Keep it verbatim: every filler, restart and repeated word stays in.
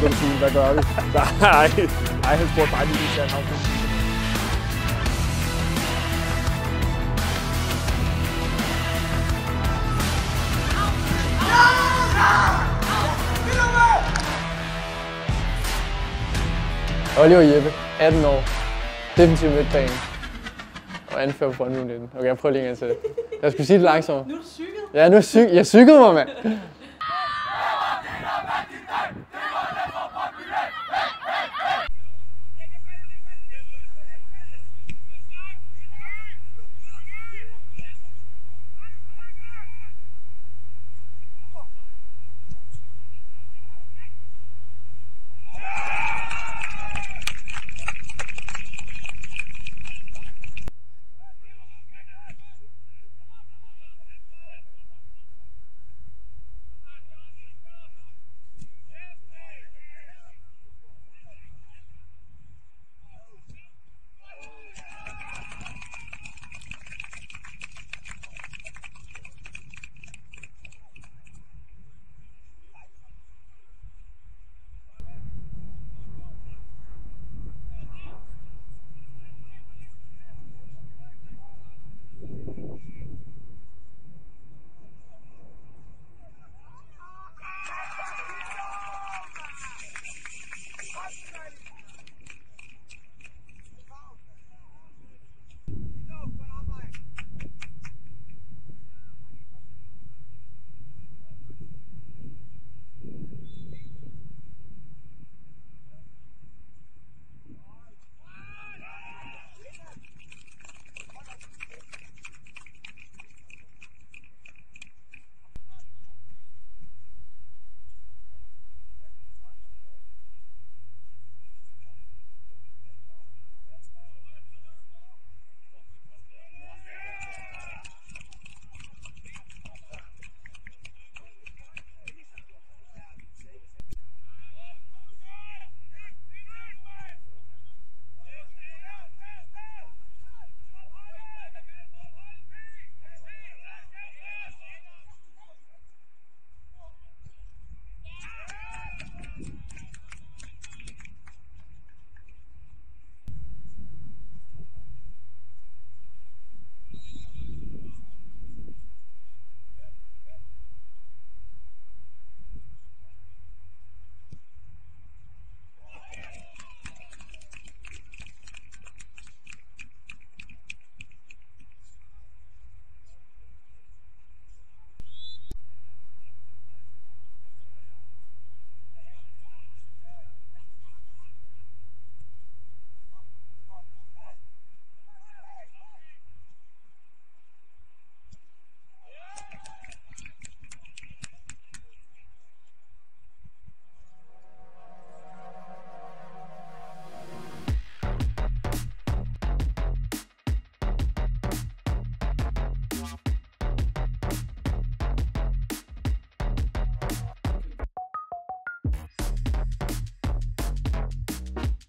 Lundin, hvad gør vi? Nej, nej, han spurgte bare lige, hvis han har Oliver Jeppe, atten år, defensiv midtbane og anfører på Brøndby nitten. Okay, jeg prøver lige en gang til. Jeg skulle sige det langsommere. Nu er du cyklet. Ja, nu er jeg, cyk jeg cyklede mig, mand.